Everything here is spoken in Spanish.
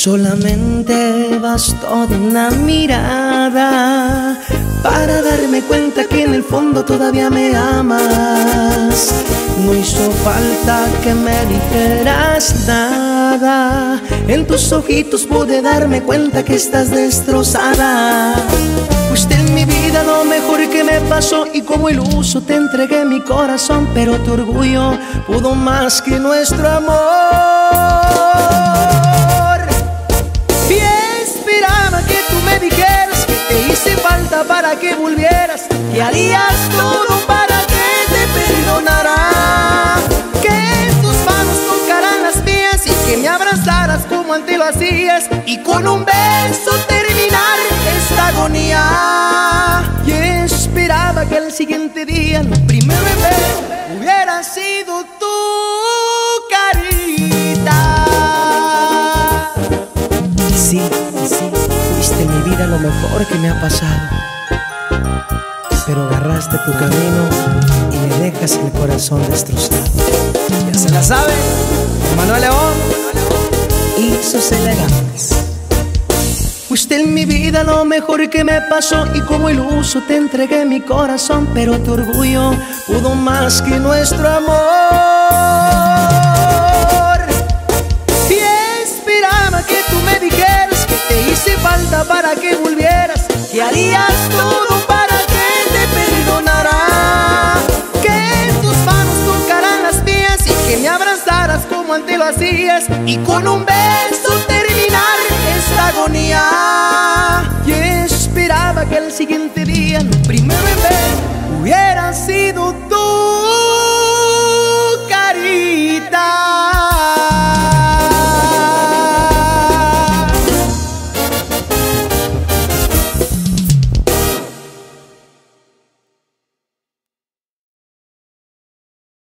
Solamente bastó de una mirada para darme cuenta que en el fondo todavía me amas. No hizo falta que me dijeras nada, en tus ojitos pude darme cuenta que estás destrozada. Fuiste en mi vida lo mejor que me pasó y como iluso te entregué mi corazón, pero tu orgullo pudo más que nuestro amor. Y esperaba que tú me dijeras que te hice falta para que volvieras, que harías todo para que te perdonara, que tus manos tocaran las mías y que me abrazaras como antes lo hacías, y con un beso terminar esta agonía. Y esperaba que el siguiente día, lo primero en ver, hubiera sido tu carita. Sí, fuiste en mi vida lo mejor que me ha pasado, pero agarraste tu camino y me dejas el corazón destrozado. Ya se la sabe, Manuel León y sus elegantes. Fuiste en mi vida lo mejor que me pasó y como iluso te entregué mi corazón, pero tu orgullo pudo más que nuestro amor. Y esperaba que tú me dijeras que te hice falta para que volvieras, que harías todo para que te perdonara, que tus manos tocaran las mías y que me abrazaras como antes lo hacías, y con un beso terminar esta agonía. Y esperaba que el siguiente día, lo primero